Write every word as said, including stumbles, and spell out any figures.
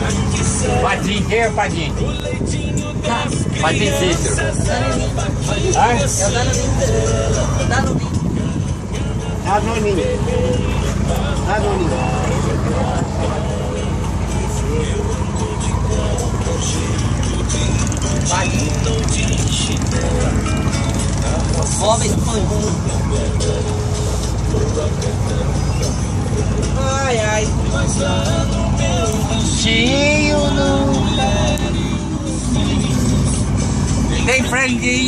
Padrinho, quem é o padrinho? Padrinho Cícero. Ah? É o Danoninho. Danoninho. Danoninho. Danoninho. Móveis Ai, ai. Tio no... Tem franguinho.